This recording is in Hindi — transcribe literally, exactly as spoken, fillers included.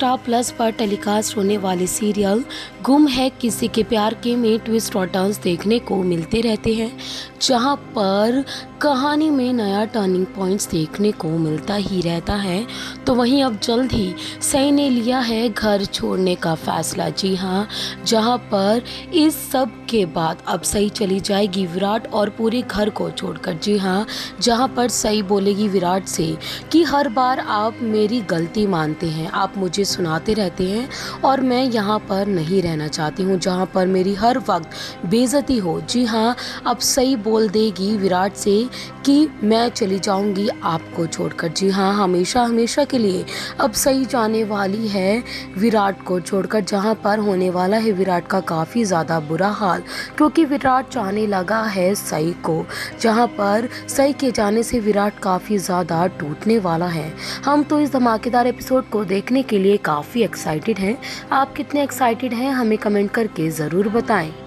स्टार प्लस पर टेलीकास्ट होने वाले सीरियल गुम है किसी के प्यार के में ट्विस्ट और टर्न्स देखने को मिलते रहते हैं, जहां पर कहानी में नया टर्निंग पॉइंट्स देखने को मिलता ही रहता है। तो वहीं अब जल्द ही सई ने लिया है घर छोड़ने का फैसला। जी हां, जहां पर इस सब के बाद अब सई चली जाएगी विराट और पूरे घर को छोड़कर। जी हां, जहां पर सई बोलेगी विराट से कि हर बार आप मेरी गलती मानते हैं, आप मुझे सुनाते रहते हैं और मैं यहाँ पर नहीं रहना चाहती हूँ जहाँ पर मेरी हर वक्त बेइज्जती हो। जी हाँ, अब सई बोल देगी विराट से कि मैं चली जाऊँगी आपको छोड़कर। जी हाँ, हमेशा हमेशा के लिए अब सई जाने वाली है विराट को छोड़कर, जहाँ पर होने वाला है विराट का काफ़ी ज़्यादा बुरा हाल, क्योंकि विराट चाहने लगा है सई को, जहाँ पर सई के जाने से विराट काफ़ी ज़्यादा टूटने वाला है। हम तो इस धमाकेदार एपिसोड को देखने के लिए काफ़ी एक्साइटेड हैं। आप कितने एक्साइटेड हैं हमें कमेंट करके ज़रूर बताएं।